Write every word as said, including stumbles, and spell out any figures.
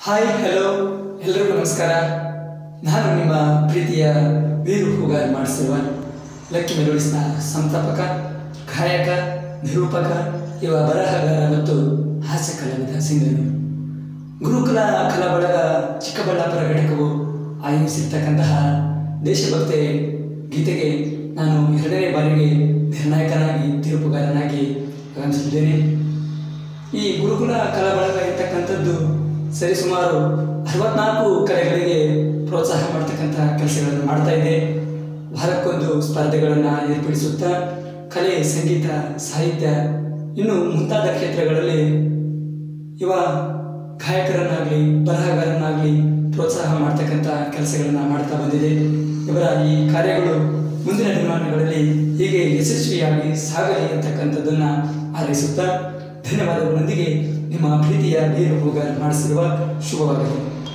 Hi hello ಎಲ್ಲರಿಗೂ ನಮಸ್ಕಾರ. ನಾನು ನಿಮ್ಮ ಪ್ರೀತಿಯ ವೀರು ಹೂಗಾರ್ ಮಾಡಿಸಿರುವ ಲಕ್ಕಿ ಮೆಲೋಡಿಸ್ನ ಸಂಸ್ಥಾಪಕ, ಗಾಯಕ, ನಿರೂಪಕ, ಇವ ಬರಹಗಾರ ಮತ್ತು ಹಾಸ್ಯ ಕಲಾವಿದ ಸಿಂಗರು. ಗುರುಕುಲ ಕಲಾ ಬಳಗ ಚಿಕ್ಕಬಳ್ಳಾಪುರ ಘಟಕವು ಆಯೋಜಿಸಿರ್ತಕ್ಕಂತಹ ದೇಶಭಕ್ತಿ ಗೀತೆಗೆ ನಾನು ಎರಡನೇ ಬಾರಿಗೆ ನಿರ್ಣಾಯಕನಾಗಿ ತೀರ್ಪುಗಾರನಾಗಿ ಆಗಮಿಸಿದ್ದೇನೆ. ಈ ಗುರುಕುಲ ಕಲಾ ಬಳಗ ಇರ್ತಕ್ಕಂಥದ್ದು ಸರಿಸುಮಾರು ಅರವತ್ನಾಲ್ಕು ಕಲೆಗಳಿಗೆ ಪ್ರೋತ್ಸಾಹ ಮಾಡ್ತಕ್ಕಂಥ ಕೆಲಸಗಳನ್ನು ಮಾಡ್ತಾ ಇದೆ. ವಾರಕ್ಕೊಂದು ಸ್ಪರ್ಧೆಗಳನ್ನು ಏರ್ಪಡಿಸುತ್ತಾ ಕಲೆ, ಸಂಗೀತ, ಸಾಹಿತ್ಯ ಇನ್ನು ಮುಂತಾದ ಕ್ಷೇತ್ರಗಳಲ್ಲಿ ಯುವ ಗಾಯಕರನ್ನಾಗಲಿ ಬರಹಗಾರನಾಗಲಿ ಪ್ರೋತ್ಸಾಹ ಮಾಡ್ತಕ್ಕಂಥ ಕೆಲಸಗಳನ್ನು ಮಾಡ್ತಾ ಬಂದಿದೆ. ಇವರ ಈ ಕಾರ್ಯಗಳು ಮುಂದಿನ ದಿನಮಾನಗಳಲ್ಲಿ ಹೀಗೆ ಯಶಸ್ವಿಯಾಗಿ ಸಾಗಲಿ ಅಂತಕ್ಕಂಥದ್ದನ್ನು ಹಾರೈಸುತ್ತಾ ಧನ್ಯವಾದಗಳೊಂದಿಗೆ ನಿಮ್ಮ ಪ್ರೀತಿಯ ವೀರು ಹೂಗಾರ್ ಮಾಡಿಸಿರುವ ಶುಭವಾಗಲಿ.